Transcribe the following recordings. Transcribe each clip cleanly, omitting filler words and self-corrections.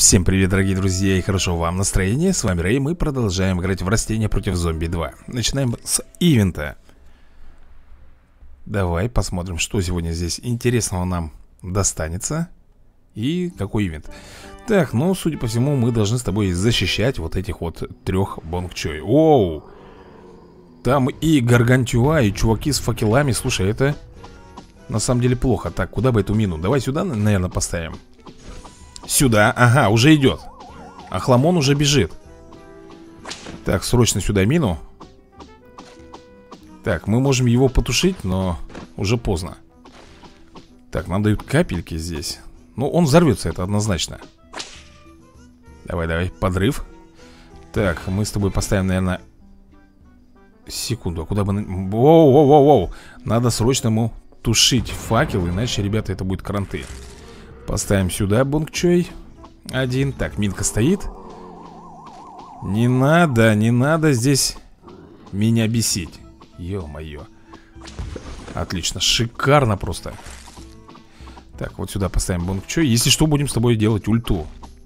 Всем привет, дорогие друзья, и хорошо вам настроение. С вами Рэй, мы продолжаем играть в Растения против Зомби 2. Начинаем с ивента. Давай посмотрим, что сегодня здесь интересного нам достанется. И какой ивент. Так, ну, судя по всему, мы должны с тобой защищать вот этих вот трех бонгчой. Оу! Там и гаргантюа, и чуваки с факелами. Слушай, это на самом деле плохо. Так, куда бы эту мину? Давай сюда, наверное, поставим. Сюда, ага, уже идет. Охламон уже бежит. Так, срочно сюда мину. Так, мы можем его потушить, но уже поздно. Так, нам дают капельки здесь. Ну, он взорвется, это однозначно. Давай, давай, подрыв. Так, мы с тобой поставим, наверное... Секунду, а куда бы... Воу-воу-воу-воу. Надо срочно ему тушить факел, иначе, ребята, это будет кранты. Поставим сюда бонгчой. Один. Так, минка стоит. Не надо здесь меня бесить. Ё-моё. Отлично, шикарно просто. Так, вот сюда поставим бонгчой. Если что, будем с тобой делать ульту.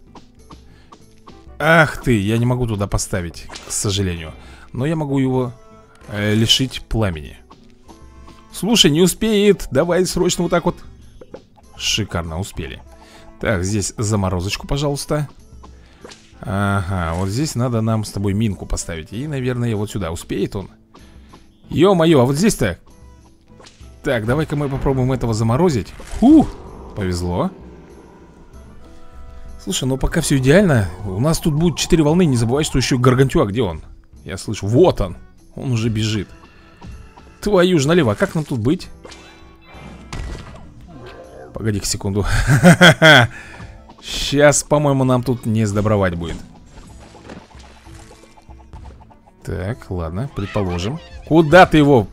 Ах ты, я не могу туда поставить, к сожалению. Но я могу его лишить пламени. Слушай, не успеет. Давай срочно вот так вот. Шикарно, успели. Так, здесь заморозочку, пожалуйста. Ага, вот здесь надо нам с тобой минку поставить. И, наверное, вот сюда. Успеет он? Ё-моё, а вот здесь-то... Так, давай-ка мы попробуем этого заморозить. Фух, повезло. Слушай, ну пока все идеально. У нас тут будет 4 волны. Не забывай, что еще гаргантюа. Где он? Я слышу, вот он. Он уже бежит. Твою ж налево, а как нам тут быть? Погоди-ка секунду. Сейчас, по-моему, нам тут не сдобровать будет. Так, ладно, предположим. Куда ты его?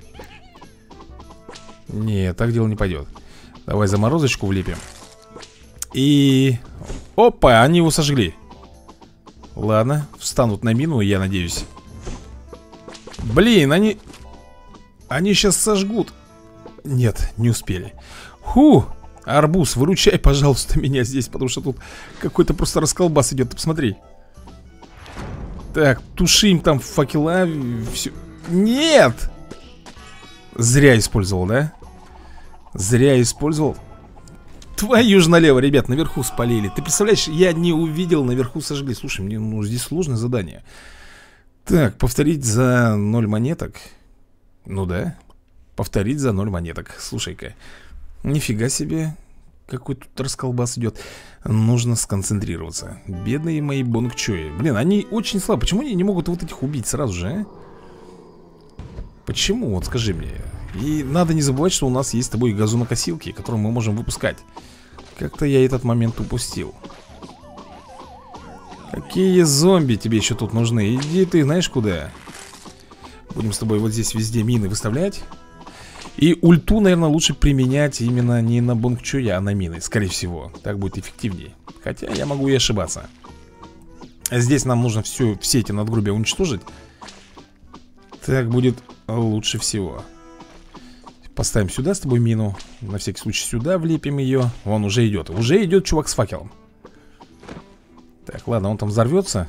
Нет, так дело не пойдет. Давай заморозочку влепим. И... Опа, они его сожгли. Ладно, встанут на мину, я надеюсь. Блин, они сейчас сожгут. Нет, не успели. Фу, арбуз, выручай, пожалуйста, меня здесь, потому что тут какой-то просто расколбас идет, ты посмотри. Так, тушим там факела. Все. Нет! Зря использовал, да? Зря использовал. Твою ж налево, ребят, наверху спалили. Ты представляешь, я не увидел, наверху сожгли. Слушай, мне здесь сложное задание. Так, повторить за 0 монеток. Ну да, повторить за 0 монеток. Слушай-ка, нифига себе, какой тут расколбас идет. Нужно сконцентрироваться. Бедные мои бонгчои. Блин, они очень слабы. Почему они не могут вот этих убить сразу же, а? Почему? Вот скажи мне. И надо не забывать, что у нас есть с тобой газонокосилки, которые мы можем выпускать. Как-то я этот момент упустил. Какие зомби тебе еще тут нужны? Иди ты знаешь куда. Будем с тобой вот здесь везде мины выставлять. И ульту, наверное, лучше применять именно не на бонгчоя, а на мины, скорее всего. Так будет эффективнее. Хотя я могу и ошибаться. Здесь нам нужно все эти надгробия уничтожить. Так будет лучше всего. Поставим сюда с тобой мину. На всякий случай сюда влепим ее. Вон уже идет. Уже идет чувак с факелом. Так, ладно, он там взорвется.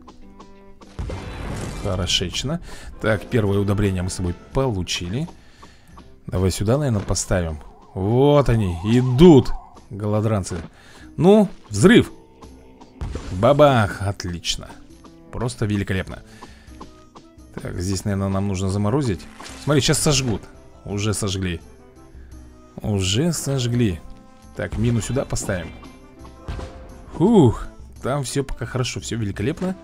Хорошечно. Так, первое удобрение мы с тобой получили. Давай сюда, наверное, поставим. Вот они, идут, голодранцы. Ну, взрыв. Бабах, отлично. Просто великолепно. Так, здесь, наверное, нам нужно заморозить. Смотри, сейчас сожгут. Уже сожгли. Уже сожгли. Так, мину сюда поставим. Фух, там все пока хорошо, все великолепно.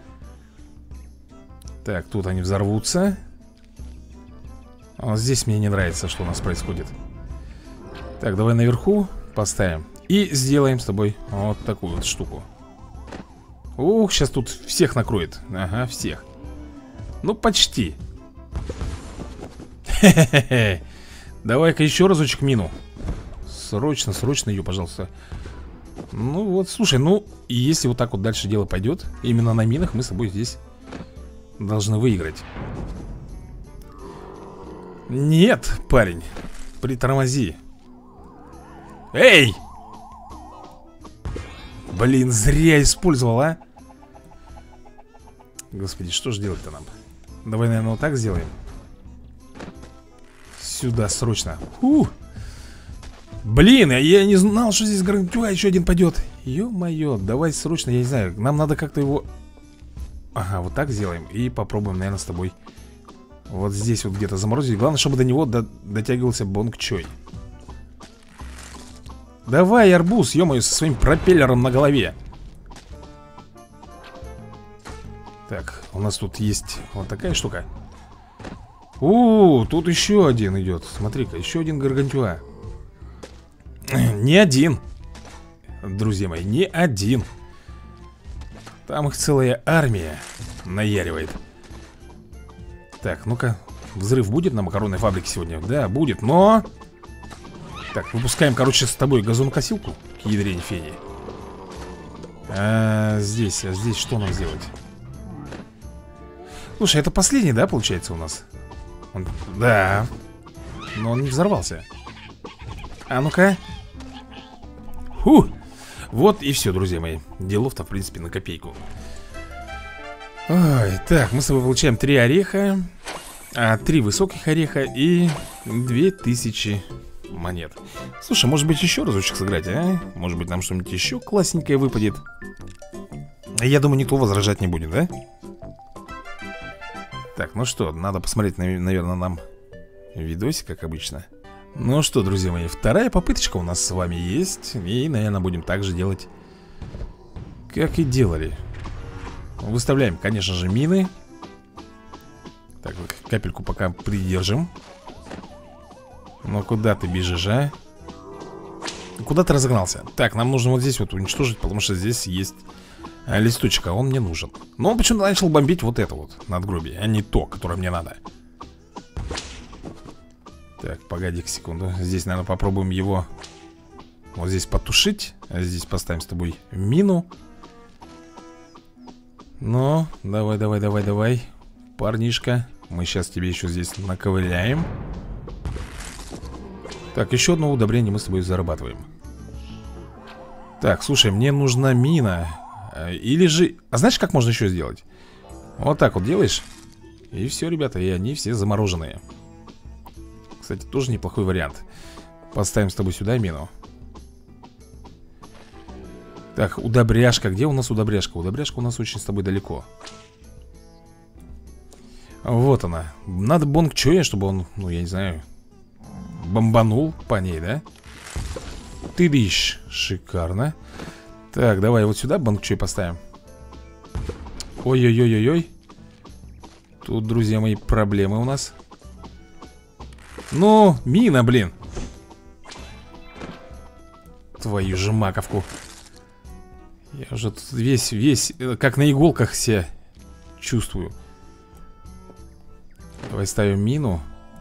Так, тут они взорвутся. Вот здесь мне не нравится, что у нас происходит. Так, давай наверху поставим. И сделаем с тобой вот такую вот штуку. Ух, сейчас тут всех накроет. Ага, всех. Ну, почти. Хе-хе-хе. Давай-ка еще разочек мину. Срочно, срочно ее, пожалуйста. Ну вот, слушай, ну, если вот так вот дальше дело пойдет, именно на минах мы с тобой здесь должны выиграть. Нет, парень, притормози. Эй! Блин, зря использовал, а. Господи, что же делать-то нам? Давай, наверное, вот так сделаем. Сюда, срочно. Блин, я не знал, что здесь гарантия еще один пойдет. Ё-моё, давай срочно, я не знаю. Нам надо как-то его... Ага, вот так сделаем. И попробуем, наверное, с тобой вот здесь вот где-то заморозить. Главное, чтобы до него дотягивался Бонг Чой. Давай, арбуз, ё-моё, со своим пропеллером на голове. Так, у нас тут есть вот такая штука. Тут еще один идет. Смотри-ка, еще один гаргантюа. Не один. Друзья мои, не один. Там их целая армия наяривает. Так, ну-ка, взрыв будет на макаронной фабрике сегодня? Да, будет, но... Так, выпускаем, короче, с тобой газонокосилку к ядрене фени. Здесь что нам сделать? Слушай, это последний, да, получается у нас? Да. Но он не взорвался. А ну-ка. Вот и все, друзья мои. Делов-то, в принципе, на копейку. Ой, так, мы с тобой получаем 3 ореха, 3 высоких ореха и 2000 монет. Слушай, может быть еще разочек сыграть, а? Может быть нам что-нибудь еще классненькое выпадет. Я думаю, никто возражать не будет, да? Так, ну что, надо посмотреть, наверное, нам видосик, как обычно. Ну что, друзья мои, вторая попыточка у нас с вами есть. И, наверное, будем так же делать, как и делали. Выставляем, конечно же, мины. Так, капельку пока придержим. Ну куда ты бежишь, а? Куда ты разогнался? Так, нам нужно вот здесь вот уничтожить, потому что здесь есть листочек, а он мне нужен. Но он почему-то начал бомбить вот это вот надгробие, а не то, которое мне надо. Так, погоди-ка секунду. Здесь, наверное, попробуем его вот здесь потушить. А здесь поставим с тобой мину. Ну, давай, парнишка. Мы сейчас тебе еще здесь наковыряем. Так, еще одно удобрение мы с тобой зарабатываем. Так, слушай, мне нужна мина. Или же... А знаешь, как можно еще сделать? Вот так вот делаешь. И все, ребята, и они все замороженные. Кстати, тоже неплохой вариант. Поставим с тобой сюда мину. Так, удобряшка. Где у нас удобряшка? Удобряшка у нас очень с тобой далеко. Вот она. Надо Бонг Чоя, чтобы он, ну, я не знаю, бомбанул по ней, да? Ты дышь. Шикарно. Так, давай вот сюда Бонг Чой поставим. Ой-ой-ой-ой-ой. Тут, друзья мои, проблемы у нас. Ну, мина, блин. Твою же маковку. Я уже тут весь, как на иголках себя чувствую. Давай ставим мину.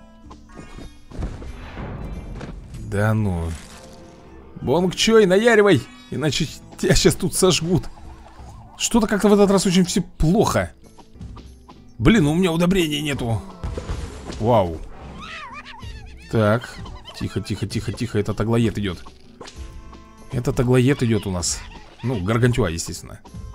Да ну. Бонг Чой, наяривай. Иначе тебя сейчас тут сожгут. Что-то как-то в этот раз очень все плохо. Блин, у меня удобрений нету. Вау. Так, тихо, этот аглоед идет. Этот аглоед идет у нас. Ну, гаргантюа, естественно.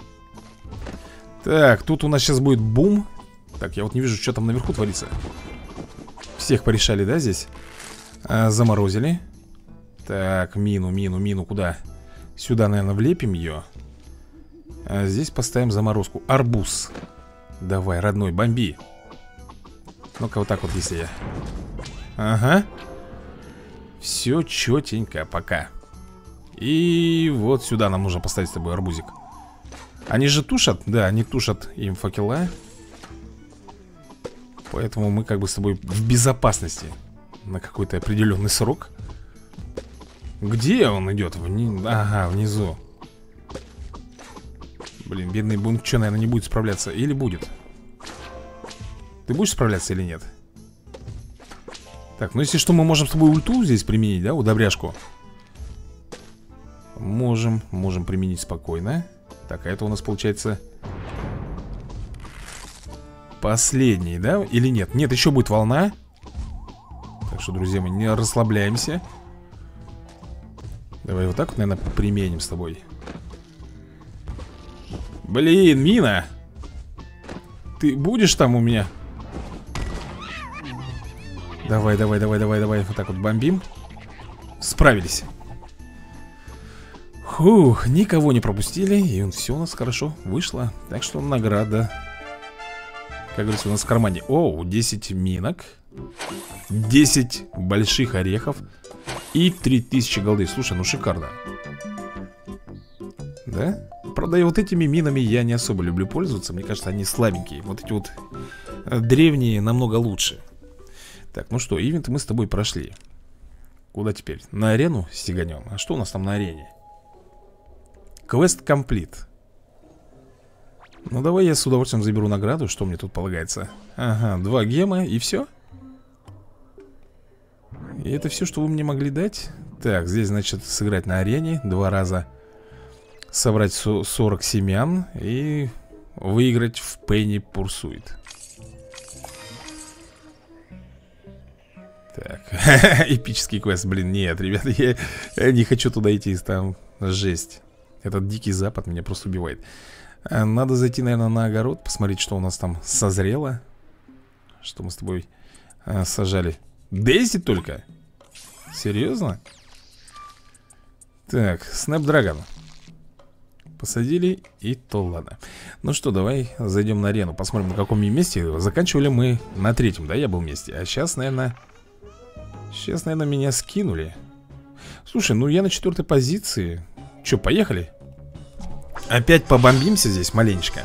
Так, тут у нас сейчас будет бум. Так, я вот не вижу, что там наверху творится. Всех порешали, да, здесь? Заморозили. Так, мину куда? Сюда, наверное, влепим ее. Здесь поставим заморозку. Арбуз. Давай, родной, бомби. Ну-ка, вот так вот, если я... Ага. Все четенько пока. И вот сюда нам нужно поставить с тобой арбузик. Они же тушат? Да, они тушат им факела. Поэтому мы как бы с тобой в безопасности на какой-то определенный срок. Где он идет? Ага, внизу. Блин, бедный Бонг Чой, наверное, не будет справляться. Или будет? Ты будешь справляться или нет? Так, ну если что, мы можем с тобой ульту здесь применить, да, удобряшку. Можем применить спокойно. Так, а это у нас получается последний, да? Или нет? Нет, еще будет волна. Так что, друзья, мы не расслабляемся. Давай вот так вот, наверное, применим с тобой. Блин, мина. Ты будешь там у меня? Давай, давай, давай, давай, давай. Вот так вот бомбим. Справились. Фух, никого не пропустили. И все у нас хорошо вышло. Так что награда, как говорится, у нас в кармане. О, 10 минок, 10 больших орехов и 3000 голды. Слушай, ну шикарно. Да? Правда, и вот этими минами я не особо люблю пользоваться. Мне кажется, они слабенькие. Вот эти вот древние намного лучше. Так, ну что, ивент мы с тобой прошли. Куда теперь? На арену стеганем. А что у нас там на арене? Квест комплит. Ну давай я с удовольствием заберу награду. Что мне тут полагается? Ага, 2 гема и все. И это все, что вы мне могли дать? Так, здесь, значит, сыграть на арене 2 раза, собрать 40 семян и выиграть в Penny Pursuit. Так, эпический квест, блин, нет, ребята, я не хочу туда идти, там жесть. Этот дикий запад меня просто убивает. Надо зайти, наверное, на огород, посмотреть, что у нас там созрело. Что мы с тобой сажали. Дейзи только? Серьезно? Так, Snapdragon посадили, и то ладно. Ну что, давай зайдем на арену, посмотрим, на каком месте. Заканчивали мы на 3-м, да, я был вместе. А сейчас, наверное, меня скинули. Слушай, ну я на 4-й позиции. Че, поехали? Опять побомбимся здесь маленечко.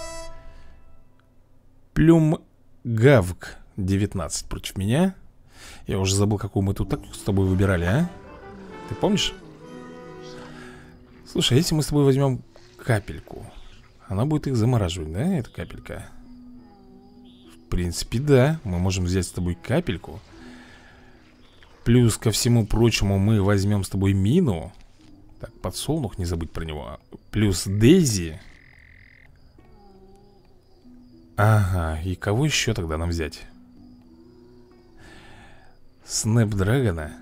Плюмгавк 19 против меня. Я уже забыл, какую мы тут так с тобой выбирали, а? Ты помнишь? Слушай, если мы с тобой возьмем капельку, она будет их замораживать, да, эта капелька? В принципе, да. Мы можем взять с тобой капельку. Плюс ко всему прочему мы возьмем с тобой мину. Так, подсолнух, не забыть про него. Плюс Дейзи. Ага, и кого еще тогда нам взять? Снэпдрагона.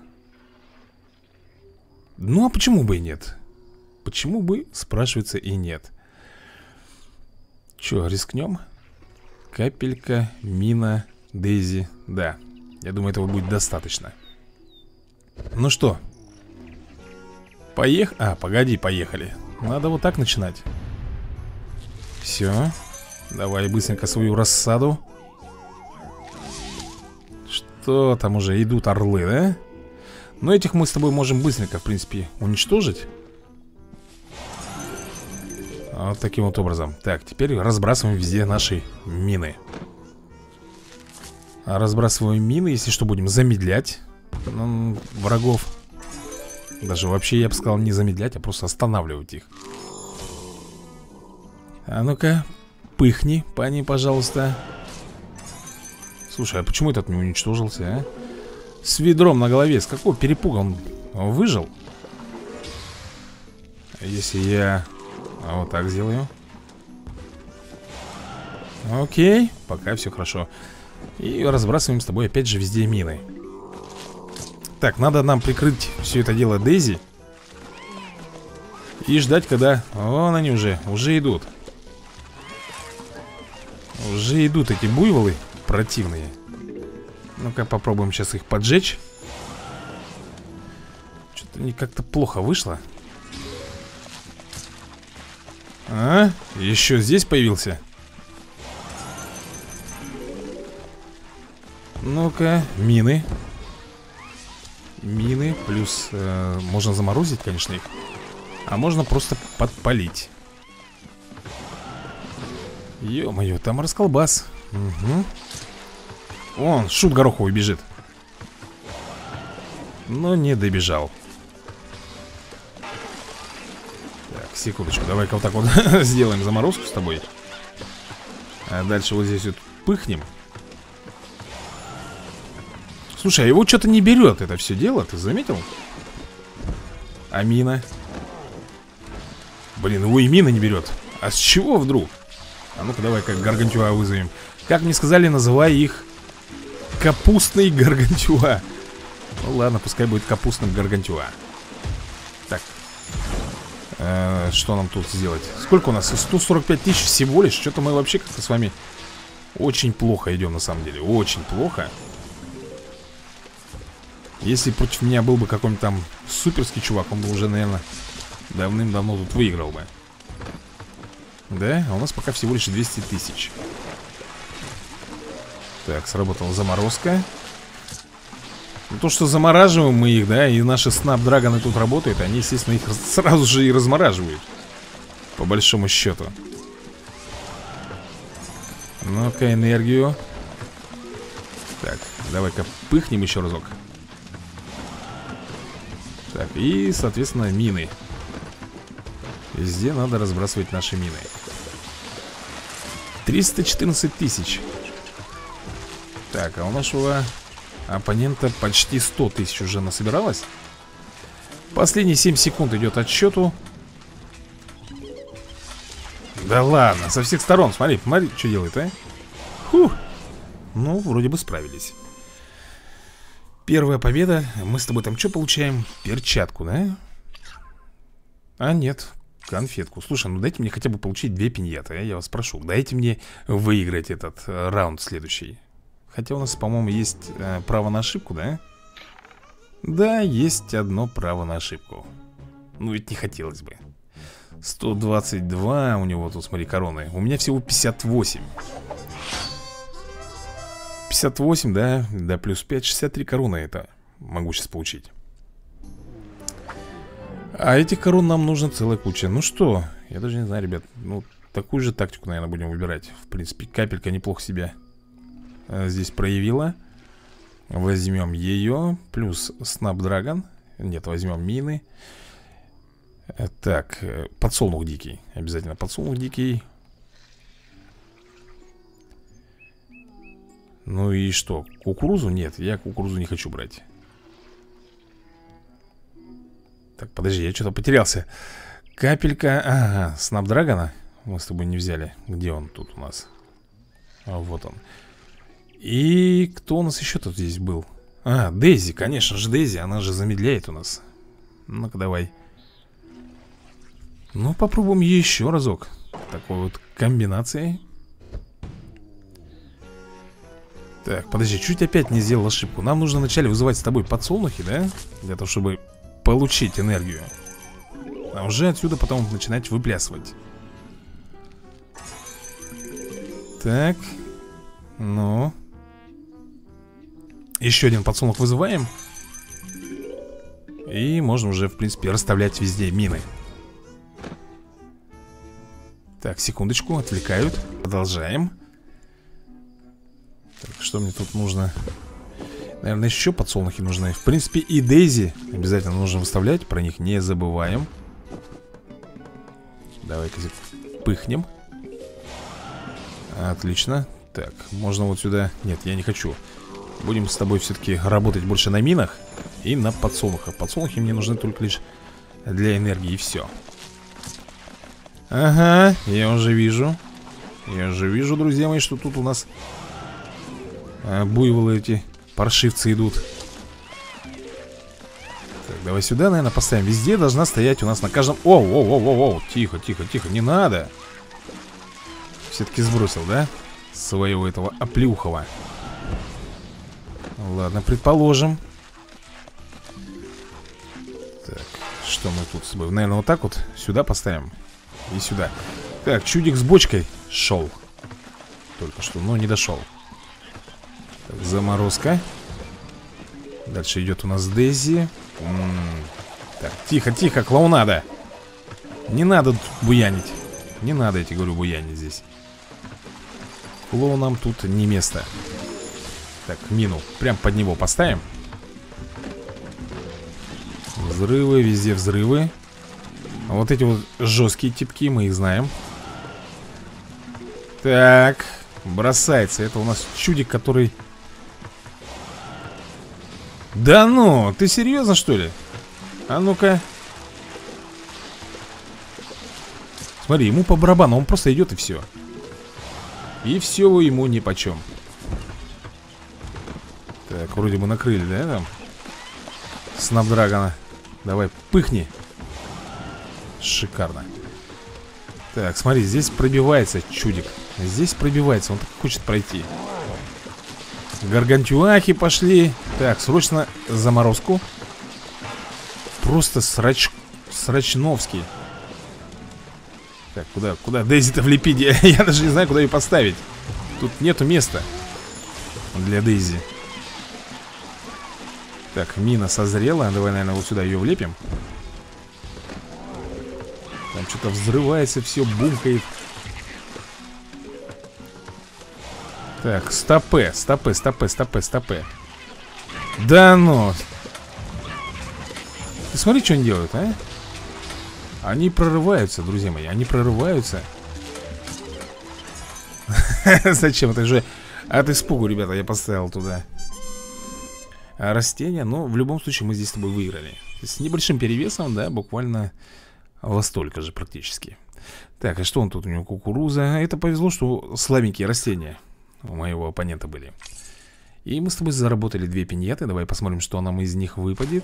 Ну, а почему бы и нет? Почему бы, спрашивается, и нет? Че, рискнем? Капелька, мина, Дейзи. Да, я думаю, этого будет достаточно. Ну что? Погоди, поехали. Надо вот так начинать. Все. Давай быстренько свою рассаду. Что там уже? Идут орлы, да? Но этих мы с тобой можем быстренько, в принципе, уничтожить. Вот таким вот образом. Так, теперь разбрасываем везде наши мины. Разбрасываем мины, если что, будем замедлять врагов. Даже вообще, я бы сказал, не замедлять, а просто останавливать их. А ну-ка, пыхни, пани, пожалуйста. Слушай, а почему этот не уничтожился, а? С ведром на голове, с какого перепуга он выжил? Если я вот так сделаю. Окей, пока все хорошо. И разбрасываем с тобой опять же везде мины. Так, надо нам прикрыть все это дело Дейзи. И ждать, когда... Вон они уже идут. Уже идут эти буйволы противные. Ну-ка попробуем сейчас их поджечь. Что-то не как-то плохо вышло. А? Еще здесь появился. Ну-ка, мины. Мины, плюс можно заморозить, конечно, их. А можно просто подпалить. Ё-моё, там расколбас. Угу. Вон, шут гороховый бежит. Но не добежал. Так, секундочку, давай-ка вот так вот сделаем заморозку с тобой. А дальше вот здесь вот пыхнем. Слушай, а его что-то не берет это все дело, ты заметил? А мина? Блин, его и мина не берет. А с чего вдруг? А ну-ка давай-ка гаргантюа вызовем. Как мне сказали, называй их капустный гаргантюа. Ну ладно, пускай будет капустным гаргантюа. Так, Что нам тут сделать? Сколько у нас? 145 тысяч всего лишь. Что-то мы вообще как-то с вами очень плохо идем, на самом деле. Очень плохо. Если против меня был бы какой-нибудь там суперский чувак, он бы уже, наверное, давным-давно тут выиграл бы. Да? А у нас пока всего лишь 200 тысяч. Так, сработала заморозка. То, что замораживаем мы их, да, и наши снапдрагоны тут работают, они, естественно, их сразу же и размораживают. По большому счету. Ну-ка, энергию. Так, давай-ка пыхнем еще разок. Так, и, соответственно, мины. Везде надо разбрасывать наши мины. 314 тысяч. Так, а у нашего оппонента почти 100 тысяч уже насобиралось. Последние 7 секунд идет отсчету. Да ладно, со всех сторон. Смотри, смотри, что делает, а? Фух. Ну, вроде бы справились. Первая победа. Мы с тобой там что получаем? Перчатку, да? А нет, конфетку. Слушай, ну дайте мне хотя бы получить 2 пиньяты, а? Я вас прошу, дайте мне выиграть этот раунд следующий. Хотя у нас, по-моему, есть право на ошибку, да? Да, есть одно право на ошибку. Ну ведь не хотелось бы. 122 у него тут, смотри, короны. У меня всего 58. 58, да? Да, плюс 5, 63 короны это могу сейчас получить. А этих корон нам нужно целая куча. Ну что, я даже не знаю, ребят. Ну, такую же тактику, наверное, будем выбирать. В принципе, капелька неплохо себя здесь проявила. Возьмем ее. Плюс Снапдрагон. Нет, возьмем мины. Так, подсолнух дикий. Обязательно подсолнух дикий. Ну и что, кукурузу? Нет, я кукурузу не хочу брать. Так, подожди, я что-то потерялся. Капелька, ага, Снапдрагона мы с тобой не взяли. Где он тут у нас? А, вот он. И кто у нас еще тут здесь был? А, Дейзи, конечно же, Дейзи. Она же замедляет у нас. Ну-ка, давай. Ну, попробуем еще разок. Такой вот комбинацией. Так, подожди, чуть опять не сделал ошибку. Нам нужно вначале вызывать с тобой подсолнухи, да? Для того, чтобы получить энергию. А уже отсюда потом начинать выплясывать. Так. Ну. Еще один подсолнух вызываем. И можно уже, в принципе, расставлять везде мины. Так, секундочку, отвлекают. Продолжаем. Так, что мне тут нужно? Наверное, еще подсолнухи нужны. В принципе, и Дейзи обязательно нужно выставлять. Про них не забываем. Давай-ка пыхнем. Отлично. Так, можно вот сюда. Нет, я не хочу. Будем с тобой все-таки работать больше на минах и на подсолнухах. Подсолнухи мне нужны только лишь для энергии, и все. Ага, я уже вижу. Я уже вижу, друзья мои, что тут у нас буйволы эти, паршивцы идут. Так, давай сюда, наверное, поставим. Везде должна стоять у нас на каждом... Оу, тихо, тихо, тихо, не надо. Все-таки сбросил, да? Своего этого оплюхова. Ладно, предположим. Так, что мы тут с тобой? Наверное, вот так вот сюда поставим. И сюда. Так, чудик с бочкой шел. Только что, но не дошел. Так, заморозка. Дальше идет у нас Дейзи. Так, тихо, тихо, клоунада. Не надо тут буянить. Не надо, я тебе говорю, буянить здесь. Клоунам тут не место. Так, мину прям под него поставим. Взрывы, везде взрывы. Вот эти вот жесткие типки, мы их знаем. Так, бросается. Это у нас чудик, который... Да ну, ты серьезно, что ли? А ну-ка. Смотри, ему по барабану, он просто идет и все. И все ему нипочем. Так, вроде бы накрыли, да, там? Снапдрагона. Давай, пыхни. Шикарно. Так, смотри, здесь пробивается чудик. Здесь пробивается, он так хочет пройти. Гаргантюахи пошли. Так, срочно заморозку. Просто срачновский. Так, куда Дейзи-то влепить? Я даже не знаю, куда ее поставить. Тут нету места для Дейзи. Так, мина созрела. Давай, наверное, вот сюда ее влепим. Там что-то взрывается, все бумкает. Так, стопы. Да ну. Ты смотри, что они делают, а? Они прорываются, друзья мои. Они прорываются. Зачем? Это же от испугу, ребята, я поставил туда растения. Но в любом случае мы здесь с тобой выиграли. С небольшим перевесом, да, буквально во столько же практически. Так, а что он тут? У него кукуруза. Это повезло, что слабенькие растения у моего оппонента были. И мы с тобой заработали 2 пиньяты. Давай посмотрим, что нам из них выпадет.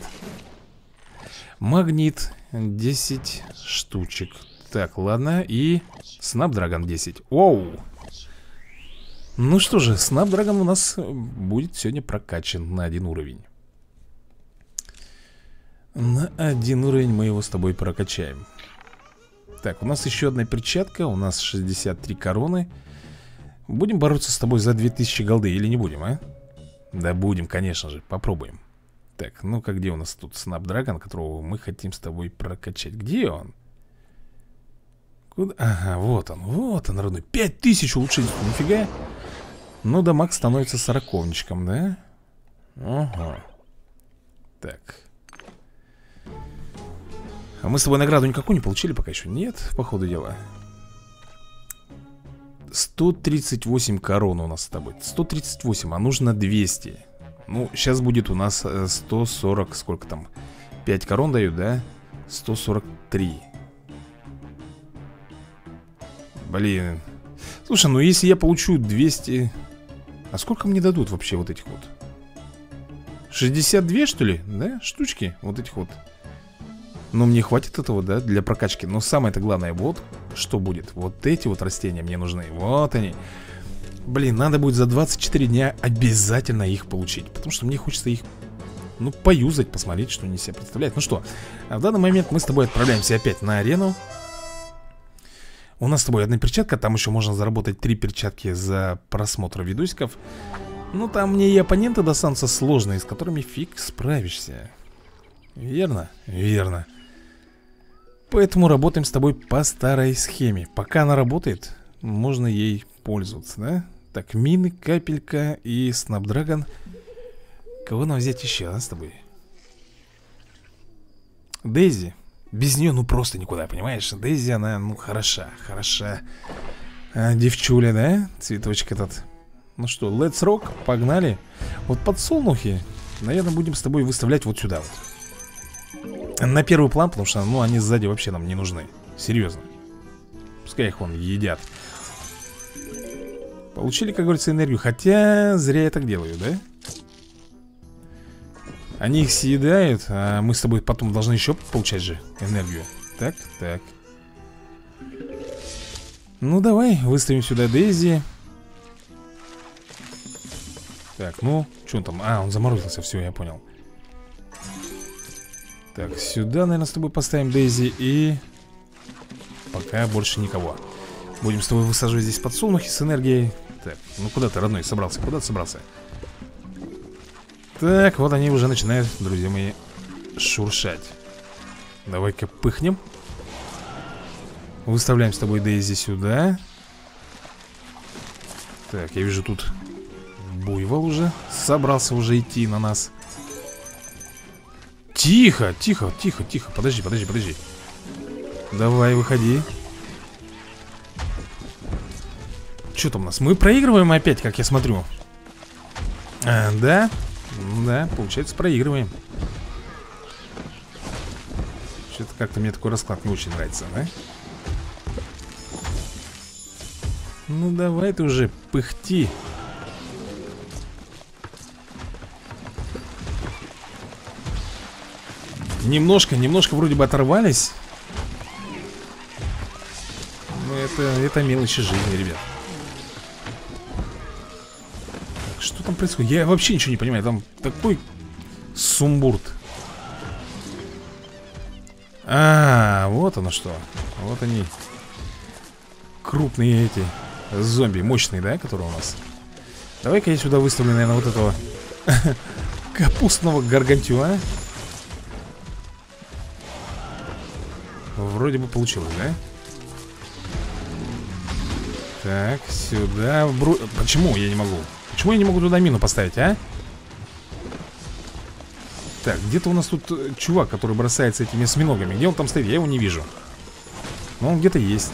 Магнит 10 штучек. Так, ладно. И Snapdragon 10. Оу. Ну что же, Snapdragon у нас будет сегодня прокачан на 1 уровень. На 1 уровень мы его с тобой прокачаем. Так, у нас еще одна перчатка. У нас 63 короны. Будем бороться с тобой за 2000 голды или не будем, а? Да будем, конечно же, попробуем. Так, ну-ка, где у нас тут Snapdragon, которого мы хотим с тобой прокачать? Где он? Куда? Ага, вот он, родной. 5000 улучшений, нифига. Ну, дамаг становится 40-ничком, да? Ага. Так. А мы с тобой награду никакую не получили пока еще? Нет, по ходу дела. 138 корон у нас с тобой. 138, а нужно 200. Ну, сейчас будет у нас 140, сколько там? 5 корон дают, да? 143. Блин. Слушай, ну если я получу 200... А сколько мне дадут вообще вот этих вот? 62, что ли? Да? Штучки вот этих вот. Но мне хватит этого, да, для прокачки. Но самое-то главное, вот что будет. Вот эти вот растения мне нужны. Вот они. Блин, надо будет за 24 дня обязательно их получить. Потому что мне хочется их, ну, поюзать, посмотреть, что они из себя представляют. Ну что, в данный момент мы с тобой отправляемся опять на арену. У нас с тобой одна перчатка. Там еще можно заработать 3 перчатки за просмотр видосиков. Ну, там мне и оппоненты достанутся сложные, с которыми фиг справишься. Верно? Верно. Поэтому работаем с тобой по старой схеме. Пока она работает, можно ей пользоваться, да? Так, мины, капелька и Snapdragon. Кого нам взять еще, а, с тобой? Дейзи. Без нее, ну, просто никуда, понимаешь? Дейзи, она, ну, хороша. Девчуля, да? Цветочек этот. Ну что, let's rock, погнали. Вот подсолнухи, наверное, будем с тобой выставлять вот сюда вот. На первый план, потому что, ну, они сзади вообще нам не нужны. Серьезно. Пускай их вон едят. Получили, как говорится, энергию. Хотя, зря я так делаю, да? Они их съедают, а мы с тобой потом должны еще получать же энергию. Так, так. Ну, давай, выставим сюда Дейзи. Так, ну, что он там? А, он заморозился, все, я понял. Так, сюда, наверное, с тобой поставим Дейзи. И пока больше никого. Будем с тобой высаживать здесь подсолнухи с энергией. Так, ну куда ты, родной, собрался? Куда ты собрался? Так, вот они уже начинают, друзья мои, шуршать. Давай-ка пыхнем. Выставляем с тобой Дейзи сюда. Так, я вижу тут буйвол уже собрался уже идти на нас. Тихо, тихо, тихо, тихо. Подожди, подожди, подожди. Давай, выходи. Что там у нас? Мы проигрываем опять, как я смотрю. Да? Да, получается, проигрываем. Что-то как-то мне такой расклад не очень нравится, да? Ну давай ты уже пыхти. Немножко вроде бы оторвались. это мелочи жизни, ребят. Так, что там происходит? Я вообще ничего не понимаю. Там такой сумбурт. Вот оно что. Вот они. Крупные эти зомби, мощные, да, которые у нас. Давай-ка я сюда выставлю, наверное, вот этого капустного гаргантюа. Вроде бы получилось, да? Так, сюда Почему я не могу? Почему я не могу туда мину поставить, а? Так, где-то у нас тут чувак, который бросается этими осьминогами. Где он там стоит? Я его не вижу. Но он где-то есть.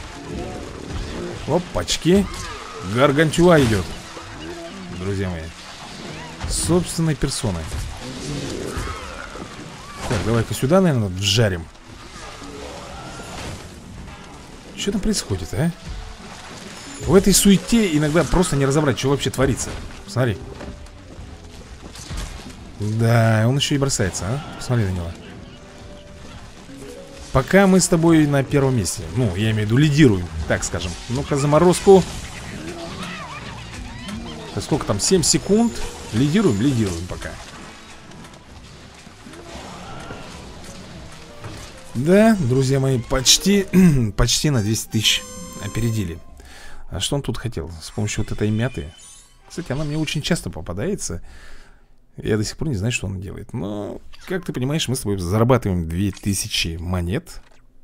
Опачки. Гаргантюа идет. Друзья мои. Собственной персоной. Так, давай-ка сюда, наверное, вжарим. Что там происходит, а? В этой суете иногда просто не разобрать, что вообще творится. Смотри. Да, он еще и бросается, а? Посмотри на него. Пока мы с тобой на первом месте. Ну, я имею в виду, лидируем, так скажем. Ну-ка, заморозку. Так, сколько там? 7 секунд. Лидируем пока. Да, друзья мои, почти на 200 тысяч опередили. А что он тут хотел? С помощью вот этой мяты. Кстати, она мне очень часто попадается. Я до сих пор не знаю, что он делает. Но, как ты понимаешь, мы с тобой зарабатываем 2000 монет.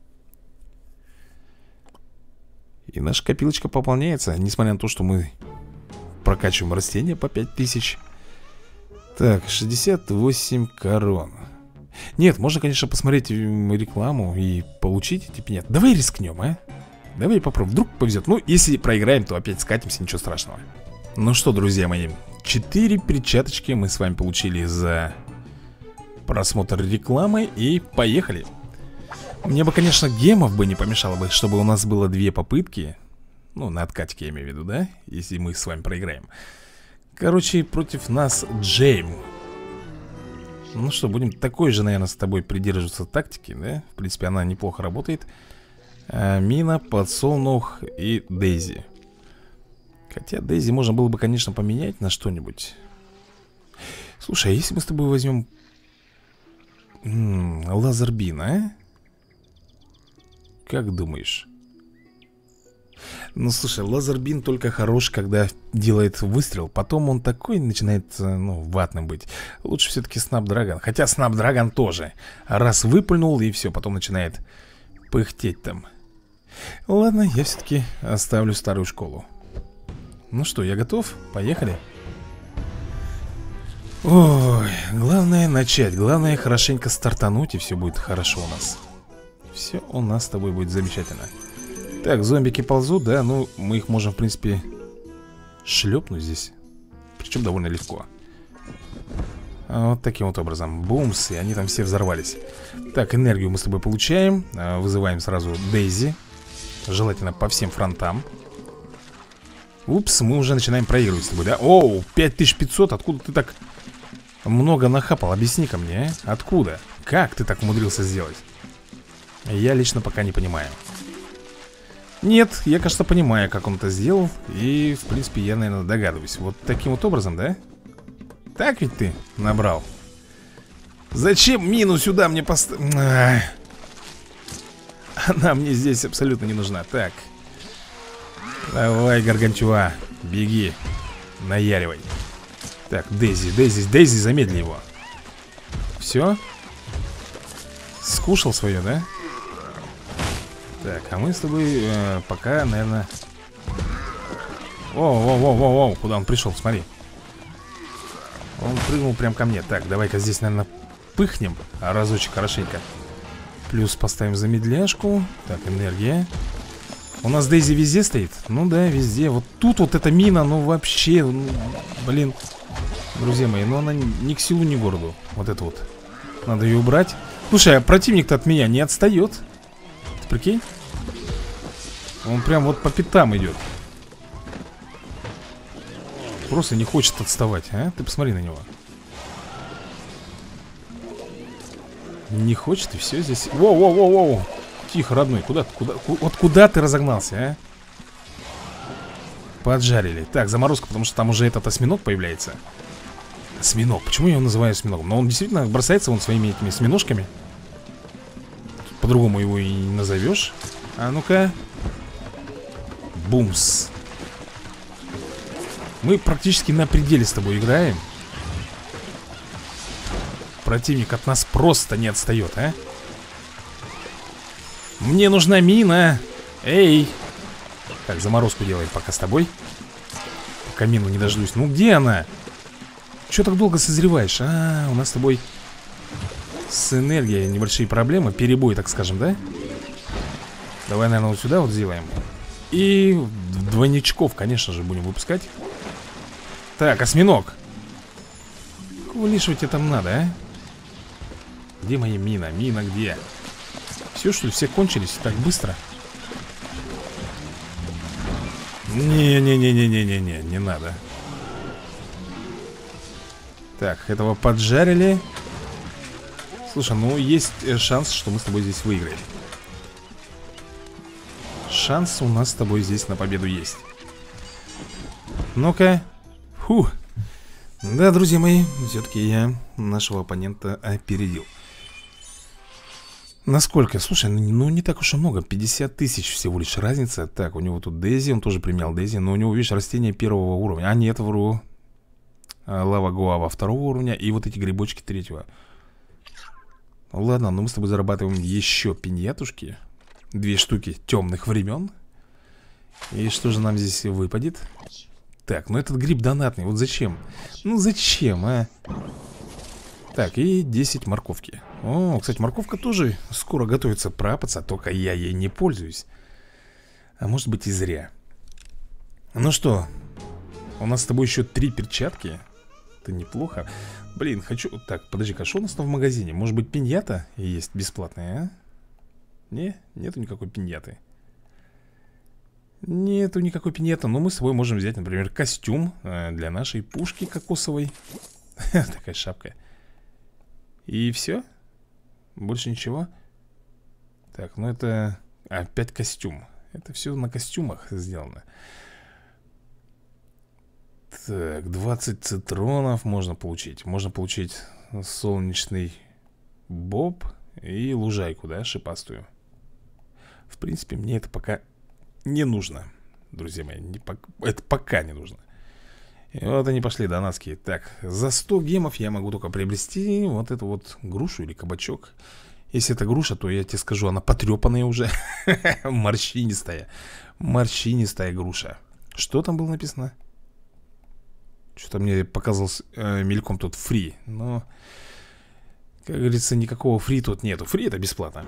И наша копилочка пополняется. Несмотря на то, что мы прокачиваем растения по 5000. Так, 68 корон. Нет, можно, конечно, посмотреть рекламу и получить эти пинеты. Давай рискнем, а? Давай попробуем, вдруг повезет. Ну, если проиграем, то опять скатимся, ничего страшного. Ну что, друзья мои, 4 перчаточки мы с вами получили за просмотр рекламы. И поехали. Мне бы, конечно, гемов бы не помешало бы, чтобы у нас было 2 попытки. Ну, на откатике я имею в виду, да? Если мы с вами проиграем. Короче, против нас Джейм. Ну что, будем такой же, наверное, с тобой придерживаться тактики, да? В принципе, она неплохо работает. Мина, подсолнух и Дейзи. Хотя Дейзи можно было бы, конечно, поменять на что-нибудь. Слушай, а если мы с тобой возьмем лазербин, а? Как думаешь? Ну, слушай, лазербин только хорош, когда делает выстрел. Потом он такой начинает, ну, ватным быть. Лучше все-таки Snapdragon. Хотя Snapdragon тоже. Раз выпрыгнул и все, потом начинает пыхтеть там. Ладно, я все-таки оставлю старую школу. Ну что, я готов? Поехали. Ой, главное начать. Главное хорошенько стартануть, и все будет хорошо у нас. Все у нас с тобой будет замечательно. Так, зомбики ползут, да, ну мы их можем, в принципе, шлепнуть здесь. Причем довольно легко. Вот таким вот образом. Бумс, и они там все взорвались. Так, энергию мы с тобой получаем. Вызываем сразу Дейзи. Желательно по всем фронтам. Упс, мы уже начинаем проигрывать с тобой, да? Оу, 5500, откуда ты так много нахапал? Объясни-ка мне, а? Откуда? Как ты так умудрился сделать? Я лично пока не понимаю. Нет, я, кажется, понимаю, как он это сделал. И, в принципе, я, наверное, догадываюсь. Вот таким вот образом, да? Так ведь ты набрал? Зачем мину сюда мне поставить? Она мне здесь абсолютно не нужна. Так. Давай, Гаргантюа, беги. Наяривай. Так, Дейзи, замедли его. Все? Скушал свое, да? Так, а мы с тобой пока, наверное... О, куда он пришел, смотри. Он прыгнул прям ко мне. Так, давай-ка здесь, наверное, пыхнем разочек хорошенько. Плюс поставим замедляшку. Так, энергия. У нас Дейзи везде стоит? Ну да, везде. Вот тут вот эта мина, ну вообще, ну, блин. Друзья мои, ну она ни к селу, ни к городу. Вот это вот. Надо ее убрать. Слушай, а противник-то от меня не отстает. Ты прикинь? Он прям вот по пятам идет. Просто не хочет отставать, а? Ты посмотри на него. Не хочет, и все здесь. Воу. Тихо, родной, вот куда ты разогнался, а? Поджарили. Так, заморозка, потому что там уже этот осьминог появляется. Осьминог, почему я его называю осьминогом? Но он действительно бросается вон своими этими осьминожками. По-другому его и не назовешь. А ну-ка. Бумс. Мы практически на пределе с тобой играем. Противник от нас просто не отстает, а? Мне нужна мина. Эй. Так, заморозку делаем пока с тобой. Пока мину не дождусь. Ну где она? Чего так долго созреваешь? А, у нас с тобой с энергией небольшие проблемы. Перебой, так скажем, да? Давай, наверное, вот сюда вот сделаем. И двойничков, конечно же, будем выпускать. Так, осьминог. Какого лишнего тебе там надо, а? Где моя мина? Мина где? Все, что ли? Все кончились так быстро? Не-не-не-не-не-не-не, не надо. Так, этого поджарили. Слушай, ну есть шанс, что мы с тобой здесь выиграем. Шанс у нас с тобой здесь на победу есть. Ну-ка. Фух. Да, друзья мои, все-таки я нашего оппонента опередил. Насколько? Слушай, ну не так уж и много. 50 тысяч всего лишь разница. Так, у него тут Дейзи, он тоже применял Дейзи. Но у него, видишь, растения первого уровня. А нет, вру. Лава Гуава второго уровня. И вот эти грибочки третьего. Ну ладно, но мы с тобой зарабатываем еще пиньятушки. 2 штуки темных времен. И что же нам здесь выпадет? Так, ну этот гриб донатный. Вот зачем? Ну зачем, а? Так, и 10 морковки. О, кстати, морковка тоже скоро готовится пропаться. Только я ей не пользуюсь. А может быть и зря. Ну что, у нас с тобой еще 3 перчатки. Это неплохо. Блин, хочу... Так, подожди-ка, что у нас там в магазине? Может быть пиньята есть бесплатная, а? Не, нету никакой пиньяты. Нету никакой пиньяты. Но мы с собой можем взять, например, костюм для нашей пушки кокосовой. Такая шапка. И все? Больше ничего? Так, ну это... Опять костюм. Это все на костюмах сделано. Так, 20 цитронов можно получить. Можно получить солнечный боб и лужайку, да, шипастую. В принципе, мне это пока не нужно, друзья мои. Это пока не нужно. И вот они пошли донатские. Так, за 100 гемов я могу только приобрести вот эту вот грушу или кабачок. Если это груша, то я тебе скажу, она потрепанная уже. Морщинистая. Морщинистая груша. Что там было написано? Что-то мне показалось мельком тут фри. Но, как говорится, никакого фри тут нету. Фри это бесплатно.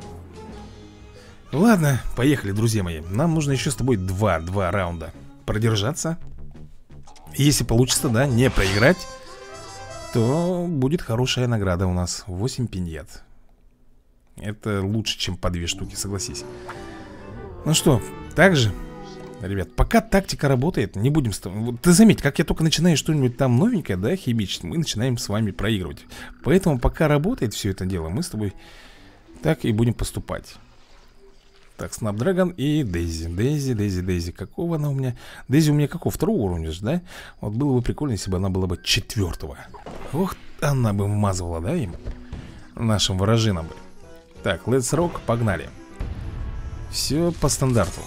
Ладно, поехали, друзья мои. Нам нужно еще с тобой два раунда продержаться. Если получится, да, не проиграть, то будет хорошая награда у нас. 8 пиньят. Это лучше, чем по 2 штуки, согласись. Ну что, так же, ребят, пока тактика работает, не будем... Вот ты заметь, как я только начинаю что-нибудь там новенькое, да, химичить, мы начинаем с вами проигрывать. Поэтому пока работает все это дело, мы с тобой так и будем поступать. Так, Snapdragon и Дейзи. Дейзи. Какого она у меня? Дейзи у меня какого? 2-го уровня же, да? Вот было бы прикольно, если бы она была бы 4-го. Ох, она бы вмазывала, да, им? Нашим вражинам бы. Так, Let's Rock, погнали. Все по стандарту.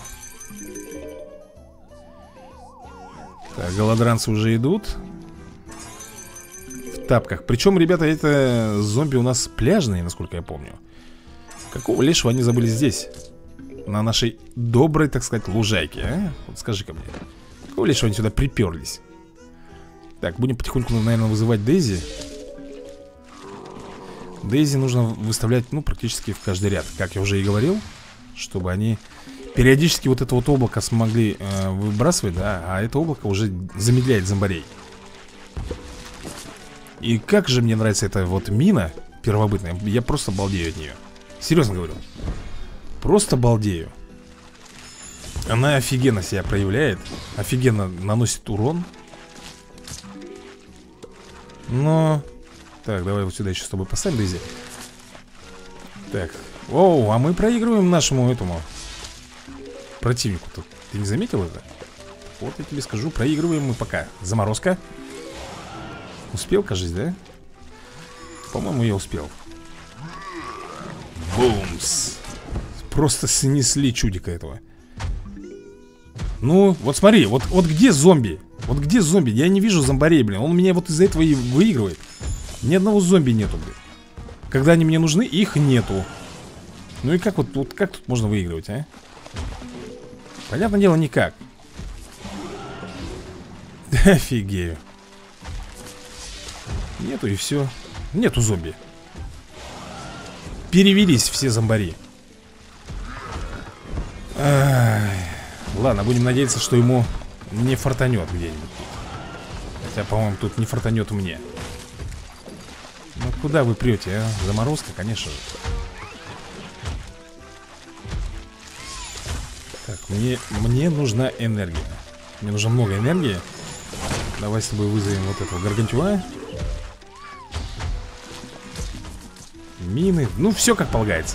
Так, голодранцы уже идут. В тапках. Причем, ребята, это зомби у нас пляжные, насколько я помню. Какого лешего они забыли здесь? На нашей доброй, так сказать, лужайке, а? Вот скажи-ка мне. Какого лишь они сюда приперлись? Так, будем потихоньку, наверное, вызывать Дейзи. Дейзи нужно выставлять, ну, практически в каждый ряд, как я уже и говорил. Чтобы они периодически вот это вот облако смогли выбрасывать, да. А это облако уже замедляет зомбарей. И как же мне нравится эта вот мина первобытная. Я просто балдею от нее. Серьезно говорю. Просто балдею. Она офигенно себя проявляет. Офигенно наносит урон. Но... Так, давай вот сюда еще с тобой поставим, Дейзи. Так, Оу, а мы проигрываем нашему этому противнику тут. Ты не заметил это? Вот я тебе скажу, проигрываем мы пока. Заморозка. Успел, кажется, да? По-моему, я успел. Бумс. Просто снесли чудика этого. Ну, вот смотри, вот где зомби? Вот где зомби? Я не вижу зомбарей, блин. Он меня вот из-за этого и выигрывает. Ни одного зомби нету, блин. Когда они мне нужны, их нету. Ну и как вот как тут можно выигрывать, а? Понятное дело, никак. Офигею. Нету и все. Нету зомби. Перевелись все зомбари. Ай. Ладно, будем надеяться, что ему не фартанет где-нибудь тут. Хотя, по-моему, тут не фартанет мне. Ну куда вы прете, а? Заморозка, конечно же. Так, мне нужна энергия. Мне нужно много энергии. Давай с тобой вызовем вот этого Гаргантюа. Мины, ну все как полагается.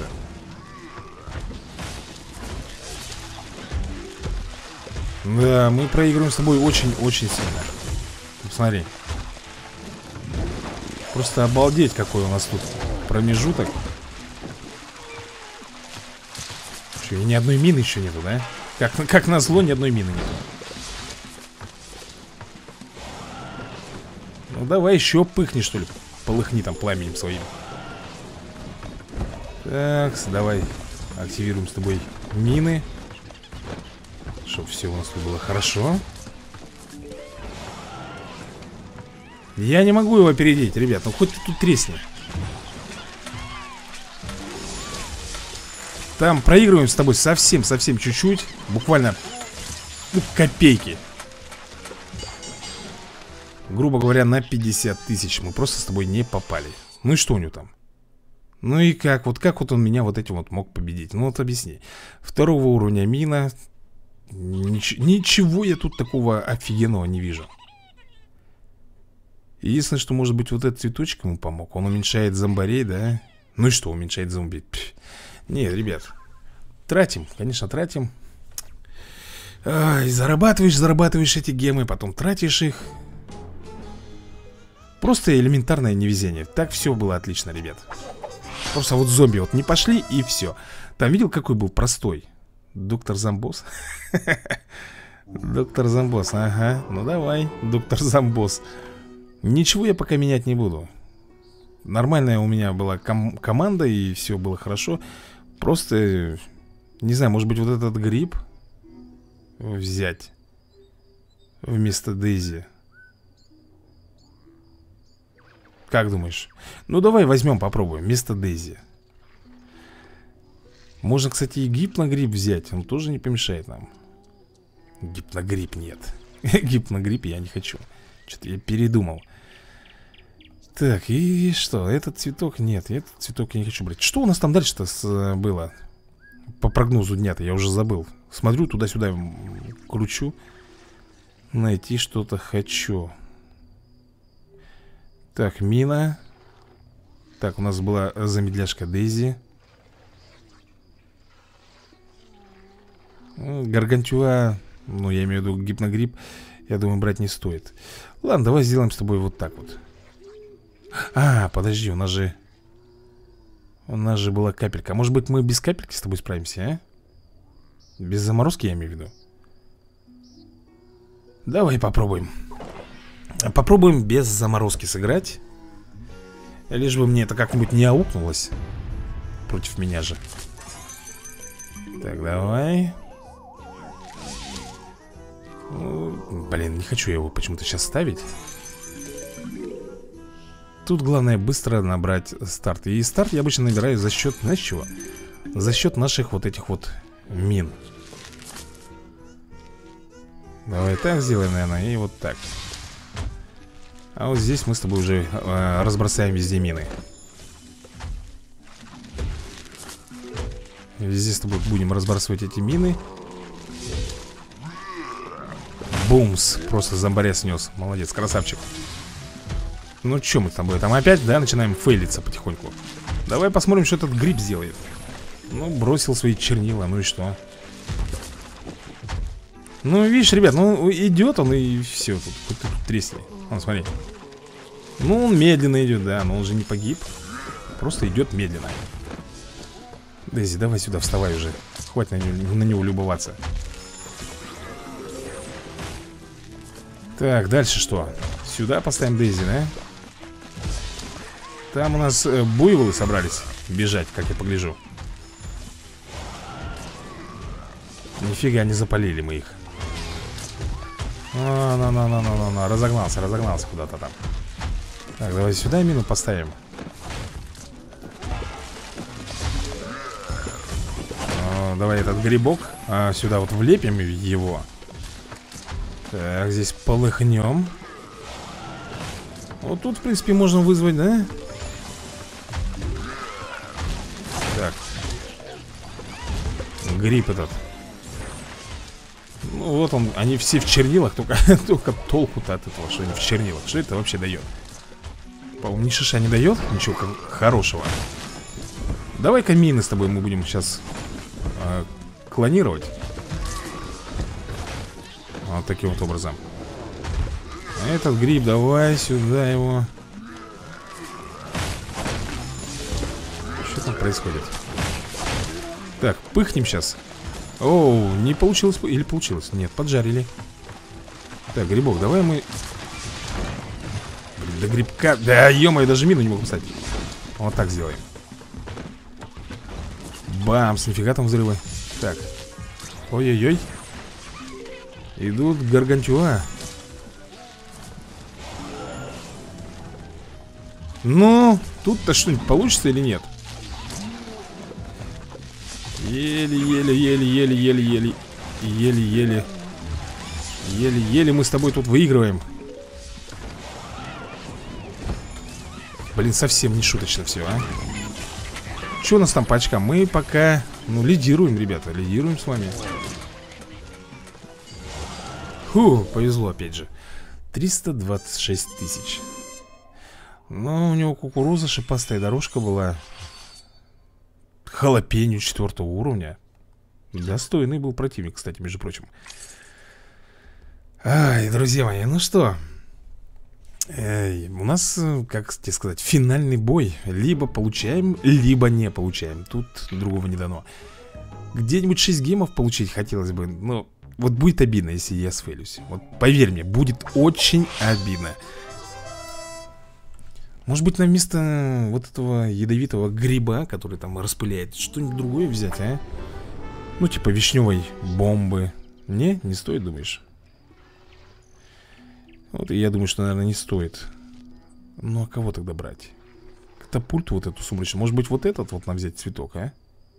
Да, мы проигрываем с тобой очень-очень сильно. Посмотри. Просто обалдеть, какой у нас тут промежуток. Что, и ни одной мины еще нету, да? Как назло, ни одной мины нету. Ну давай еще пыхни, что ли. Полыхни там пламенем своим. Так, давай активируем с тобой мины, чтобы все у нас тут было хорошо. Я не могу его опередить, ребят. Ну хоть ты тут тресни. Там проигрываем с тобой совсем чуть-чуть. Буквально, ну, копейки. Грубо говоря, на 50 тысяч мы просто с тобой не попали. Ну и что у него там? Ну и как вот он меня вот этим вот мог победить? Ну вот объясни. Второго уровня мина. Ничего я тут такого офигенного не вижу. Единственное, что может быть вот этот цветочек ему помог. Он уменьшает зомбарей, да? Ну и что уменьшает зомби? Нет, ребят. Тратим, конечно, тратим. Ай, зарабатываешь эти гемы, потом тратишь их. Просто элементарное невезение. Так все было отлично, ребят. Просто вот зомби вот не пошли и все. Там видел, какой был простой? Доктор Зомбос. Доктор Зомбос, ага. Ну давай, доктор Зомбос. Ничего я пока менять не буду. Нормальная у меня была команда, и все было хорошо. Просто, не знаю, может быть вот этот гриб взять вместо Дейзи. Как думаешь? Ну давай возьмем, попробуем вместо Дейзи. Можно, кстати, и гипногриб взять. Он тоже не помешает нам. Гипногриб нет. Гипногриб я не хочу. Что-то я передумал. Так, и что? Этот цветок? Нет, этот цветок я не хочу брать. Что у нас там дальше-то было? По прогнозу дня-то я уже забыл. Смотрю туда-сюда, кручу. Найти что-то хочу. Так, мина. Так, у нас была замедляшка Дейзи. Гаргантюа. Ну, я имею в виду гипногриб. Я думаю, брать не стоит. Ладно, давай сделаем с тобой вот так вот. А, подожди, у нас же была капелька. Может быть, мы без капельки с тобой справимся, а? Без заморозки, я имею в виду. Давай попробуем. Попробуем без заморозки сыграть. Лишь бы мне это как-нибудь не аукнулось против меня же. Так, давай. Блин, не хочу я его почему-то сейчас ставить. Тут главное быстро набрать старт. И старт я обычно набираю за счет, знаешь чего? За счет наших вот этих вот мин. Давай так сделаем, наверное, и вот так. А вот здесь мы с тобой уже разбросаем везде мины. Везде с тобой будем разбрасывать эти мины. Бумс, просто зомбаря снес. Молодец, красавчик. Ну что мы с тобой там опять, да, начинаем фейлиться потихоньку. Давай посмотрим, что этот гриб сделает. Ну, бросил свои чернила, ну и что? Ну, видишь, ребят, ну, идет он и все. Тут тресни. Вон, смотри. Ну, он медленно идет, да, но он же не погиб. Просто идет медленно. Дейзи, давай сюда, вставай уже. Хватит на него любоваться. Так, дальше что? Сюда поставим Дейзи, да? Там у нас буйволы собрались бежать, как я погляжу. Нифига не запалили мы их. Разогнался куда-то там. Так, давай сюда мину поставим. Давай этот грибок сюда вот влепим его. Так, здесь полыхнем. Вот тут, в принципе, можно вызвать, да? Так. Гриб этот. Ну вот он, они все в чернилах. Только толку-то от этого, что они в чернилах. Что это вообще дает? По-моему, ни шиша не дает. Ничего хорошего. Давай-ка мины с тобой мы будем сейчас клонировать. Вот таким вот образом. Этот гриб, давай сюда его. Что там происходит? Так, пыхнем сейчас. Оу, не получилось. Или получилось? Нет, поджарили. Так, грибок, давай мы... Блин, до грибка... Да, ё-моё, даже мину не могу поставить. Вот так сделаем. Бамс, нифига там взрывы. Так. Ой-ой-ой. Идут гаргантюа. Ну, тут-то что-нибудь получится или нет? Еле-еле-еле-еле-еле-еле. Еле-еле. Еле-еле мы с тобой тут выигрываем. Блин, совсем не шуточно все, а. Что у нас там по очкам? Мы пока, ну, лидируем, ребята. Лидируем с вами. Фу, повезло опять же. 326 тысяч. Ну, у него кукуруза, шипастая дорожка была. Халапеньо 4-го уровня. Достойный был противник, кстати, между прочим. Ай, друзья мои, ну что, у нас, как тебе сказать, финальный бой. Либо получаем, либо не получаем. Тут другого не дано. Где-нибудь 6 гемов получить хотелось бы. Но вот будет обидно, если я сфейлюсь. Вот поверь мне, будет очень обидно. Может быть, нам вместо вот этого ядовитого гриба, который там распыляет, что-нибудь другое взять, а? Ну, типа вишневой бомбы. Не стоит, думаешь? Вот и я думаю, что, наверное, не стоит. Ну, а кого тогда брать? Катапульту вот эту сумрачную. Может быть, вот этот вот нам взять цветок, а?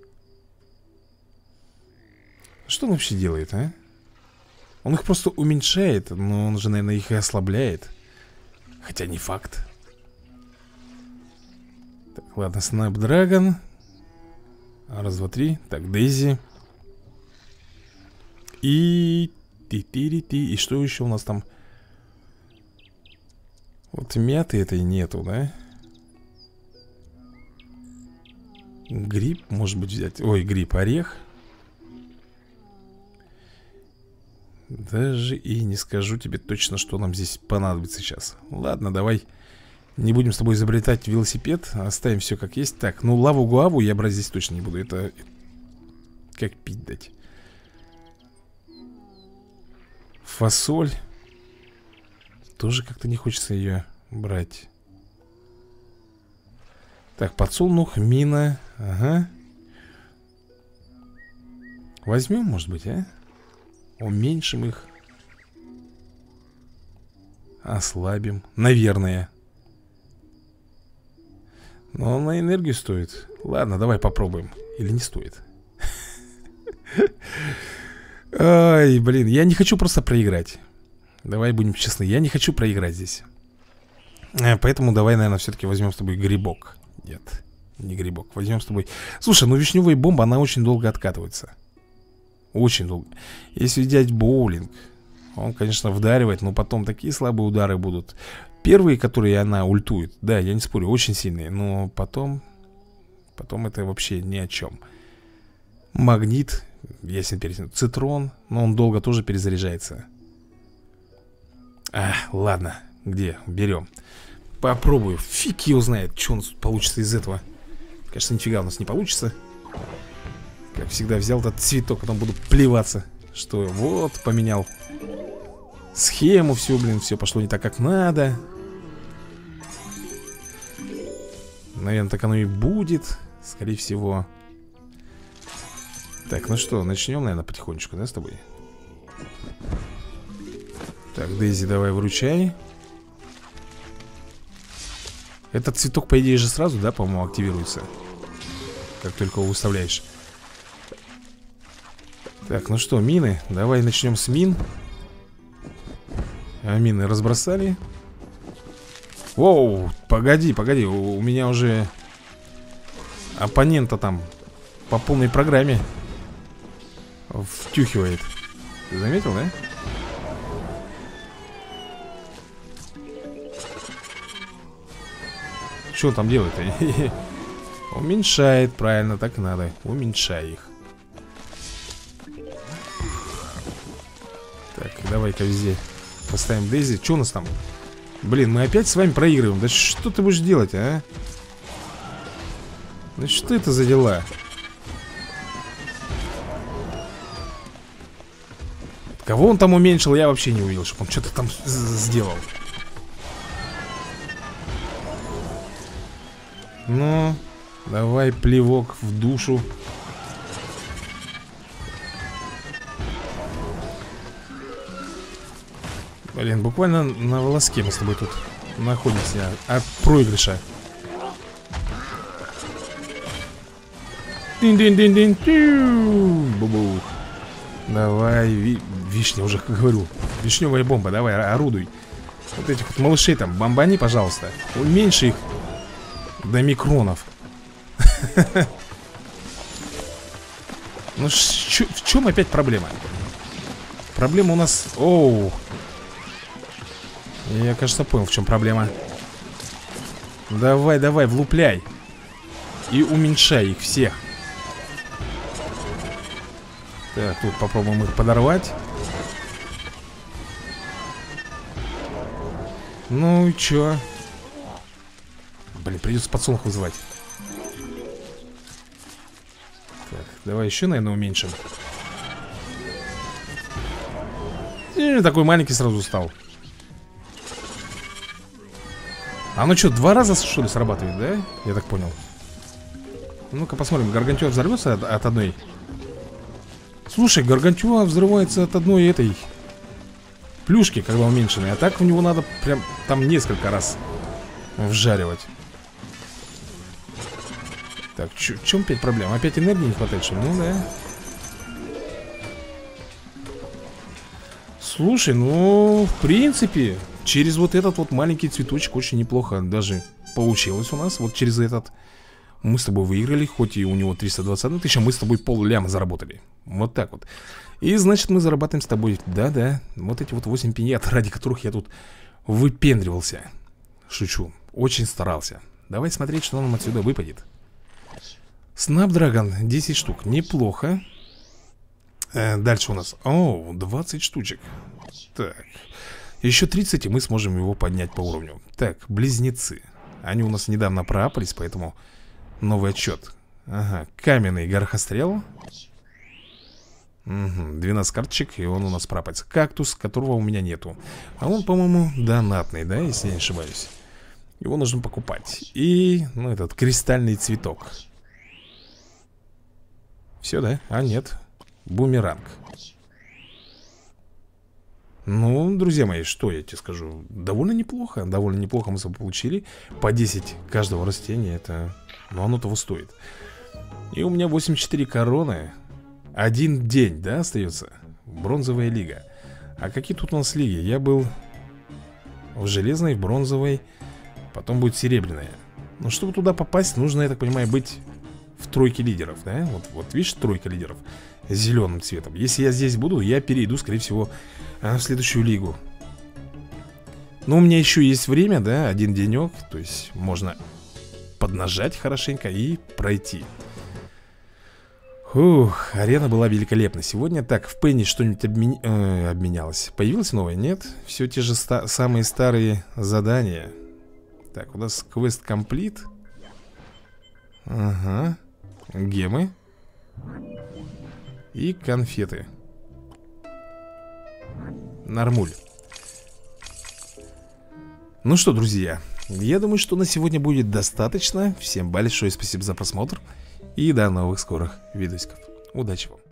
Что он вообще делает, а? Он их просто уменьшает, но он же, наверное, их и ослабляет. Хотя не факт. Так, ладно, Снайпдрагон. Раз, два, три. Так, Дейзи. И... И что еще у нас там? Вот мяты этой нету, да? Гриб, может быть, взять. Ой, гриб, орех. Даже и не скажу тебе точно, что нам здесь понадобится сейчас. Ладно, давай не будем с тобой изобретать велосипед. Оставим все как есть. Так, ну лаву-гуаву я брать здесь точно не буду. Это как пить дать. Фасоль. Тоже как-то не хочется ее брать. Так, подсолнух, мина. Ага. Возьмем, может быть, а? Уменьшим их. Ослабим. Наверное. Но на энергию стоит. Ладно, давай попробуем. Или не стоит? Ай, блин, я не хочу просто проиграть. Давай будем честны, я не хочу проиграть здесь. Поэтому давай, наверное, все-таки возьмем с тобой грибок. Нет, не грибок, возьмем с тобой. Слушай, ну вишневая бомба, она очень долго откатывается. Очень долго. Если взять боулинг, он, конечно, вдаривает, но потом такие слабые удары будут. Первые, которые она ультует, да, я не спорю, очень сильные. Но потом это вообще ни о чем. Магнит, ясен перец, цитрон. Но он долго тоже перезаряжается. Ладно, где? Берем. Попробую, фиг его знает, что у нас получится из этого. Конечно, нифига у нас не получится. Как всегда, взял этот цветок, потом буду плеваться. Что, вот, поменял схему, все, блин, все пошло не так, как надо. Наверное, так оно и будет, скорее всего. Так, ну что, начнем, наверное, потихонечку, да, с тобой? Так, Дейзи, давай выручай. Этот цветок, по идее же, сразу, да, по-моему, активируется. Как только его выставляешь. Так, ну что, мины. Давай начнем с мин. Мины разбросали. Воу, погоди, погоди. У меня уже оппонента там по полной программе втюхивает. Ты заметил, да? Что он там делает-то? Уменьшает, правильно, так и надо. Уменьшай их. Так, давай-ка везде поставим Дейзи. Что у нас там? Блин, мы опять с вами проигрываем. Да что ты будешь делать, а? Да что это за дела? Кого он там уменьшил, я вообще не увидел, чтобы он что-то там сделал. Ну, давай плевок в душу. Блин, буквально на волоске мы с тобой тут находимся от проигрыша. Бу-бу. Давай, вишня уже, как говорю. Вишневая бомба, давай, орудуй. Вот этих вот малышей там, бомбани, пожалуйста. Уменьши их до микронов. Ну, в чем опять проблема? Проблема у нас... Оу. Я, кажется, понял, в чем проблема. Давай, давай, влупляй. И уменьшай их всех. Так, тут попробуем их подорвать. Ну и чё? Блин, придется подсолнух вызывать. Так, давай еще, наверное, уменьшим. И такой маленький сразу стал. А ну что, 2 раза, что ли, срабатывает, да? Я так понял. Ну-ка посмотрим, Гаргантюа взорвется от одной. Слушай, Гаргантюа взрывается от одной этой плюшки, когда уменьшенной. А так в него надо прям там несколько раз вжаривать. Так, в чем опять проблема? Опять энергии не хватает, что ли? Ну да. Слушай, ну, в принципе, через вот этот вот маленький цветочек очень неплохо даже получилось у нас. Вот через этот мы с тобой выиграли, хоть и у него 321 тысяча, мы с тобой пол-ляма заработали. Вот так вот. И значит мы зарабатываем с тобой, да-да, вот эти вот 8 пиньят, ради которых я тут выпендривался. Шучу, очень старался. Давай смотреть, что нам отсюда выпадет. Snapdragon 10 штук, неплохо. Дальше у нас, 20 штучек. Так, еще 30 и мы сможем его поднять по уровню. Так, близнецы. Они у нас недавно проапались, поэтому новый отчет. Ага, каменный горохострел. Угу, 12 карточек, и он у нас пропается. Кактус, которого у меня нету. А он, по-моему, донатный, да, если я не ошибаюсь. Его нужно покупать. И, ну, этот кристальный цветок. Все, да? А, нет. Бумеранг. Ну, друзья мои, что я тебе скажу? Довольно неплохо. Довольно неплохо мы с собой получили. По 10 каждого растения. Это... Ну, оно того стоит. И у меня 84 короны. 1 день, да, остается? Бронзовая лига. А какие тут у нас лиги? Я был в железной, в бронзовой. Потом будет серебряная. Но чтобы туда попасть, нужно, я так понимаю, быть в тройке лидеров, да? Вот видишь, тройка лидеров зеленым цветом. Если я здесь буду, я перейду, скорее всего, в следующую лигу. Но у меня еще есть время, да, 1 денек. То есть можно поднажать хорошенько и пройти. Фух, арена была великолепна сегодня. Так, в Пенни что-нибудь обменялось? Появилось новое? Нет? Все те же самые старые задания. Так, у нас квест комплит. Ага. Гемы. И конфеты. Нормуль. Ну что, друзья, я думаю, что на сегодня будет достаточно. Всем большое спасибо за просмотр. И до новых скорых видосиков. Удачи вам.